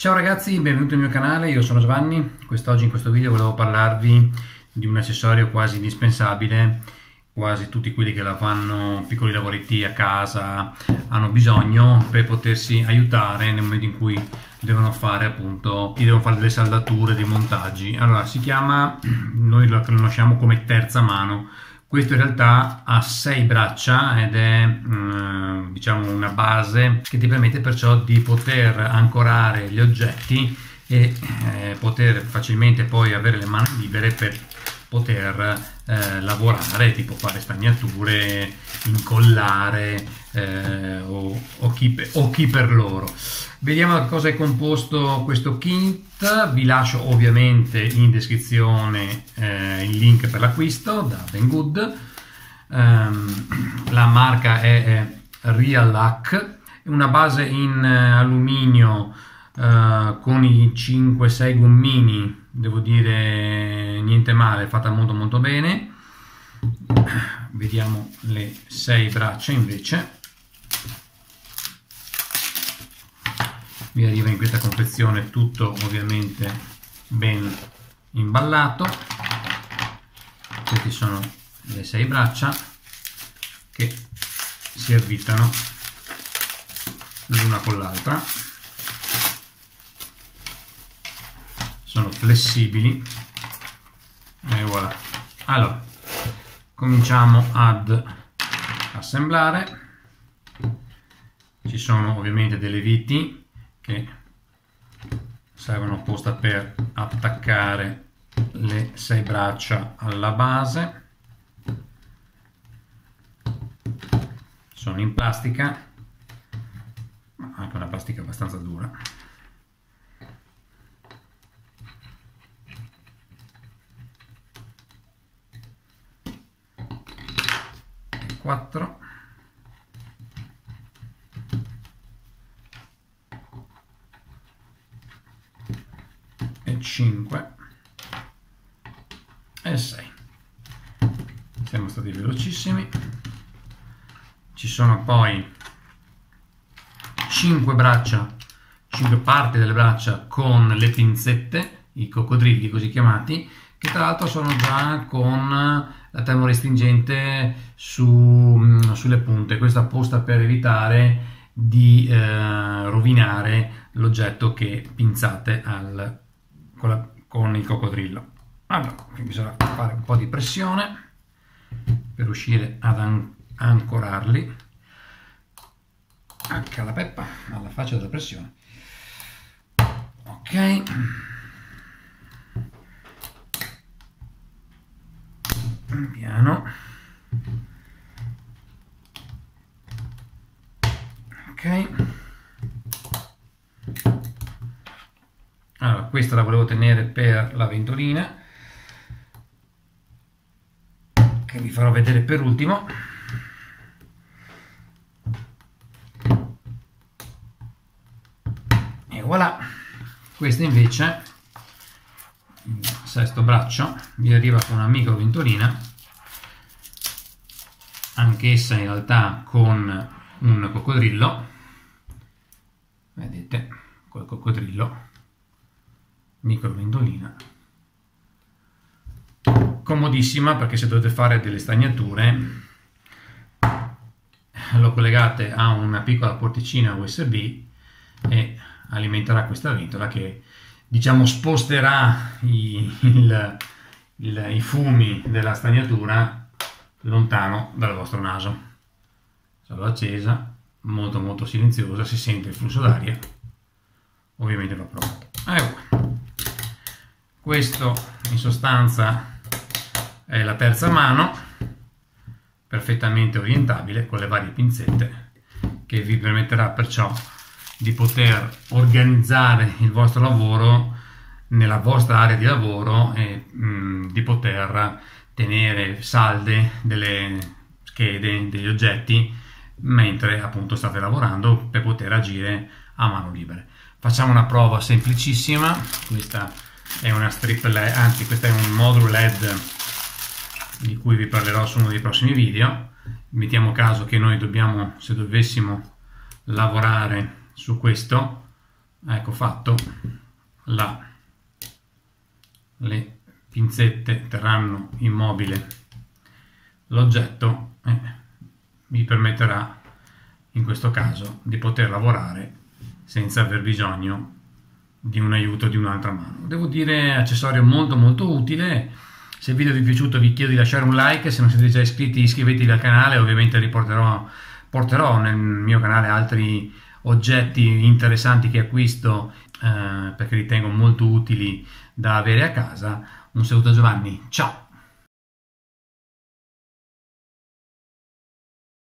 Ciao ragazzi, benvenuti nel mio canale, io sono Giovanni. Quest'oggi in questo video volevo parlarvi di un accessorio quasi indispensabile. Quasi tutti quelli che fanno piccoli lavoretti a casa hanno bisogno per potersi aiutare nel momento in cui devono fare delle saldature, dei montaggi. Allora si chiama, noi lo conosciamo come terza mano. Questo in realtà ha 6 braccia ed è diciamo una base che ti permette perciò di poter ancorare gli oggetti e poter facilmente poi avere le mani libere per poter lavorare, tipo fare stagnature, incollare o chi per loro. Vediamo da cosa è composto questo kit. Vi lascio ovviamente in descrizione il link per l'acquisto da Banggood. La marca è Real Luck, è una base in alluminio con i 5-6 gommini, devo dire niente male, fatta molto bene. Vediamo le 6 braccia invece. Mi arriva in questa confezione tutto ovviamente ben imballato. Queste sono le 6 braccia che si avvitano l'una con l'altra, sono flessibili e voilà. Allora cominciamo ad assemblare. Ci sono ovviamente delle viti che servono apposta per attaccare le 6 braccia alla base. Sono in plastica, ma anche una plastica abbastanza dura. E 4. E 5 e 6. Siamo stati velocissimi. Ci sono poi 5 braccia, 5 parti delle braccia con le pinzette, i coccodrilli così chiamati, che tra l'altro sono già con la termorestringente sulle punte. Questo apposta per evitare di rovinare l'oggetto che pinzate con il coccodrillo. Allora, bisogna fare un po' di pressione per riuscire ad ancorarli. H la peppa, alla faccia della pressione. Ok. Piano. Ok. Allora, questa la volevo tenere per la ventolina, che vi farò vedere per ultimo. E voilà. Questa invece, il sesto braccio, vi arriva con una micro ventolina, anch'essa in realtà con un coccodrillo. Vedete, col coccodrillo, micro ventolina, comodissima, perché se dovete fare delle stagnature lo collegate a una piccola porticina USB e alimenterà questa ventola che, diciamo, sposterà i fumi della stagnatura lontano dal vostro naso. Sarà accesa, molto silenziosa, si sente il flusso d'aria, ovviamente va provato. Questo in sostanza è la terza mano, perfettamente orientabile con le varie pinzette, che vi permetterà perciò di poter organizzare il vostro lavoro nella vostra area di lavoro e di poter tenere salde delle schede, degli oggetti mentre appunto state lavorando, per poter agire a mano libera. Facciamo una prova semplicissima. Questa è una strip LED, anzi questo è un modulo LED di cui vi parlerò su uno dei prossimi video. Mettiamo caso che noi se dovessimo lavorare su questo, ecco fatto, le pinzette terranno immobile l'oggetto e mi permetterà in questo caso di poter lavorare senza aver bisogno di un aiuto di un'altra mano. Devo dire, accessorio molto molto utile. Se il video vi è piaciuto vi chiedo di lasciare un like, se non siete già iscritti iscrivetevi al canale, ovviamente porterò nel mio canale altri oggetti interessanti che acquisto perché ritengo molto utili da avere a casa. Un saluto a Giovanni, ciao!